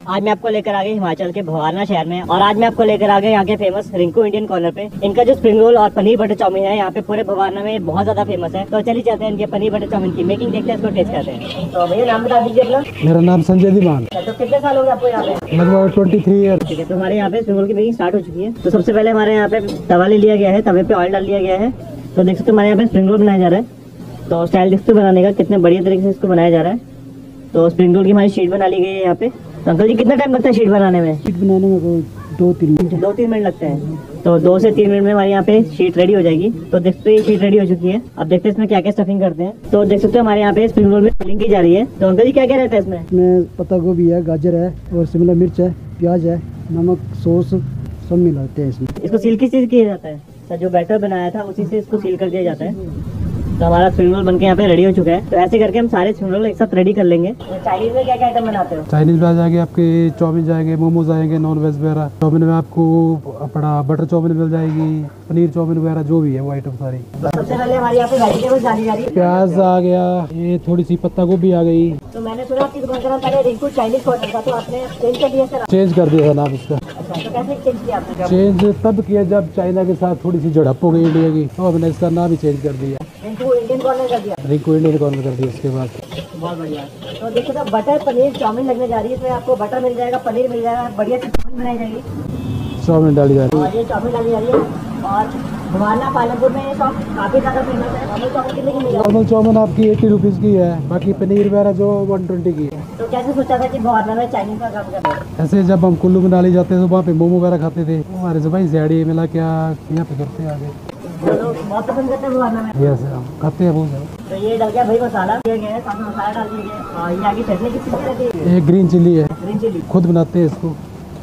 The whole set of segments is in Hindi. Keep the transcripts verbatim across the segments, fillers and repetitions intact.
आज मैं आपको लेकर आ गई हिमाचल के भवारना शहर में और आज मैं आपको लेकर आ गई यहाँ के फेमस रिंकू इंडियन कॉर्नर पे। इनका जो स्प्रिंग रोल और पनीर बटर चाउमीन है यहाँ पे पूरे भवारना में बहुत ज्यादा फेमस है। तो चलिए चलते हैं इनके पनीर बटर चाउमीन की मेकिंग देखते हैं, इसको टेस्ट करते हैं। तो भैया नाम बता दीजिए अपना। मेरा नाम संजय दीवान। तो कितने साल हो गए आपको यहाँ पे? लगभग ट्वेंटी थ्री ईयर। ठीक है, तो हमारे यहाँ पे स्प्रिंग रोल की मेकिंग स्टार्ट हो चुकी है। तो सबसे पहले हमारे यहाँ पे तवा ले लिया गया है, तवे पे ऑयल डाल दिया गया है। तो देख सकते हो हमारे यहाँ पे स्प्रिंग रोल बनाया जा रहा है। तो स्टाइल देखते हो बनाने का कितने बढ़िया तरीके से इसको बनाया जा रहा है। तो स्प्रिंग रोल की हमारी शीट बना ली गई है यहाँ पे। तो अंकल जी कितना टाइम लगता है शीट बनाने में? शीट बनाने में दो तीन मिनट दो तीन मिनट लगते हैं। तो दो से तीन मिनट में हमारे यहाँ पे शीट रेडी हो जाएगी। तो देखते हो ये शीट रेडी हो चुकी है। अब देखते हैं इसमें क्या क्या स्टफिंग करते हैं। तो देख सकते हो हमारे यहाँ पे स्प्रिंग रोल में फिलिंग की जा रही है। तो अंकल जी क्या क्या रहता है इसमें? इसमें पत्ता गोभी है, गाजर है और शिमला मिर्च है, प्याज है, नमक, सॉस सब मिलाते हैं इसमें। इसको सील किस चीज किया जाता है? तो जो बैटर बनाया था उसी से इसको सील कर दिया जाता है। तो हमारा स्प्रिंग रोल बनके यहाँ पे रेडी हो चुका है। तो ऐसे करके हम सारे स्प्रिंग रोल एक साथ रेडी कर लेंगे। तो चाइनीज में क्या क्या आइटम बनाते हो? चाइनीज में आ जाएंगे आपके चाउमीन जाएंगे, मोमोज आएंगे, नॉन वेज वगैरह। चाउमीन में आपको अपना बटर चाउमीन मिल जाएगी, पनीर चाउमीन वगैरह जो भी है वो आइटम सारी। तो सबसे पहले हमारे यहाँ पे वेजिटेबल्स डाली जा रही है। प्याज आ गया, ये थोड़ी सी पत्ता गोभी आ गई। तो मैंने सुना आपकी दुकान का नाम पहले रिंकू चाइनीज कॉर्नर था, तो आपने चेंज कर दिया सर? चेंज कर दिया था नाम इसका। अच्छा, तो कैसे चेंज किया आपने? चेंज तब किया जब चाइना के साथ थोड़ी सी झड़प हो गई इंडिया की, तो हमने इसका नाम ही चेंज कर दिया, रिंकू इंडियन कॉर्नर कर दिया। रिंकू इंडियन कॉर्नर कर दिया उसके बाद। बहुत बढ़िया। तो देखिए तो बटर पनीर चाउमीन लगने जा रही है। इसमें आपको बटर मिल जाएगा, पनीर मिल जाएगा, बढ़िया सी चाउमीन बनाई जाएगी। चाउमीन डाली जा रही है और ये चाउमीन डाली जा रही है। और भवारना पालमपुर में ये शॉप काफी ज्यादा फेमस है। नॉर्मल चाउमीन कितने की मिलेगी? नॉर्मल चाउमीन आपकी एट्टी रुपीज़ की है, बाकी पनीर वगैरह जो वन ट्वेंटी की है। तो कैसे सोचा था कि भवारना में चाइनीज का काम कर रहे हैं? ऐसे जब हम कुल्लू मनाली जाते थे तो वहाँ पे मोमो वगैरह खाते थे, हमारे से भाई जैडी मिला क्या यहाँ पे करते हैं आगे। तो लोग बहुत पसंद करते हैं भवारना में। यस हम खाते हैं बहुत ज़्यादा। तो ये डल गया भाई मसाला दिया गया है, साथ में मसाला डाल दिया गया है। और ये आगे चटनी किस चीज़ की रहती है? एक ग्रीन चिल्ली है, ग्रीन चिली। खुद बनाते हैं इसको।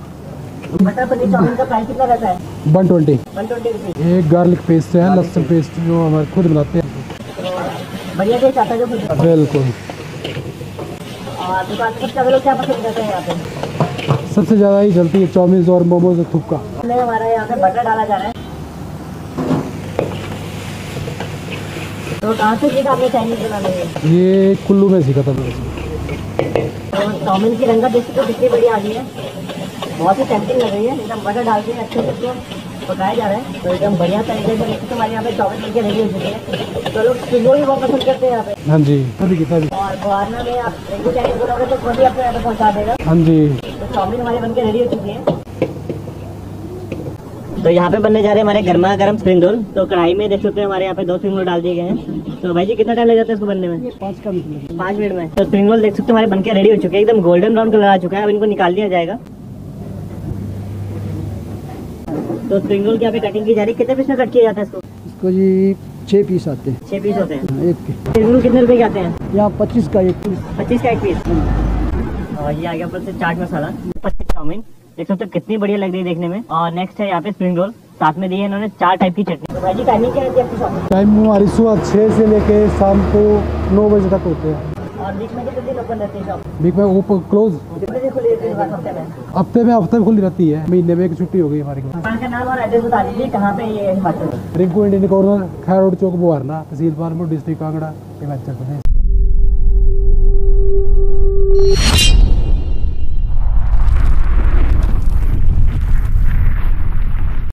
बटर पनीर चाउमीन का प्राइस कितना रहता है? One twenty. One twenty rupees. एक गार्लिक पेस्ट है, लहसुन पेस्ट जो हमारे खुद बनाते हैं। बढ़िया टेस्ट आता है जो खुद। बिल्कुल। और दुकान पर सब लोग क्या पसंद करते हैं यहाँ पे? सबसे ज़्यादा ही चलती है चाउमीन और मोमोज थुक्का। हमारा यहाँ पे बटर डाला जा रहा है। तो कहाँ से सीखा आपने चाइनीज बनाने में? ये कुल्लू में सीखा था मैंने। तो चाउमीन की रंगत देखते तो कितनी बढ़िया आ रही है, बहुत ही टेम्पटिंग लग रही है। एकदम बटर डाल के अच्छे से इसको पकाया जा रहा है। तो एकदम बढ़िया तरीके से देखते हमारे यहाँ पे चाउमीन बनके रेडी हो चुके हैं। तो लोग स्प्रिंग भी बहुत पसंद करते हैं यहाँ पे। हाँ जी, अभी कितना भी। और भवारना में आप रिंकू चाइनीज बोलोगे तो खुद ही आपको यहाँ पे पहुँचा देगा। हाँ जी। तो चाउमीन हमारे बनके रेडी हो चुकी है। तो यहाँ पे बनने जा रहे हैं हमारे गर्मा गर्म स्प्रिंग रोल। तो कढ़ाई में देख सकते हैं हमारे यहाँ पे दो स्प्रिंग रोल डाल दिए गए हैं। तो भाई जी कितना टाइम लग जाता है इसको बनने में? पाँच का मिनट। पाँच मिनट में। तो स्प्रिंग रोल देख सकते हैं हमारे बनके रेडी हो चुके हैं, एकदम गोल्डन ब्राउन कलर आ चुका है। अब इनको निकाल दिया जाएगा। तो स्प्रिंग रोल की यहाँ पे कटिंग की जा रही है। कितने पीस में कट किया जाता है इसको? इसको जी छः पीस आते हैं। छः पीस होते हैं एक के। स्प्रिंग रोल कितने रुपए के आते हैं? यहाँ पच्चीस का एक पीस। पच्चीस का एक पीस। और ये आ गया ऊपर से चाट मसाला, पच्चीस चाउमीन। देख सकते हो कितनी बढ़िया लग रही है देखने में। और नेक्स्ट है यहाँ पे स्प्रिंग रोल, साथ में दी है इन्होंने चार टाइप की चटनी। तो भाई जी टाइमिंग क्या रहती है आपकी शॉप में? टाइम हमारी सुबह छः से लेके शाम को नौ बजे तक होते हैं। और बीच में कितने दिन ओपन रहती है शॉप? बीच में ऊपर क्लोज। कितने दिन खुली रहती है दुकान हफ्ते में? हफ्ते में हफ्ते में खुली रहती है, महीने में एक छुट्टी हो गई हमारी। दुकान का नाम और एड्रेस बता दीजिए, कहाँ पे ये है Himachal? Rinku Indian corner, Khair road chowk, Bhawarna, tehsil Palampur, district Kangra, Himachal प्रदेश।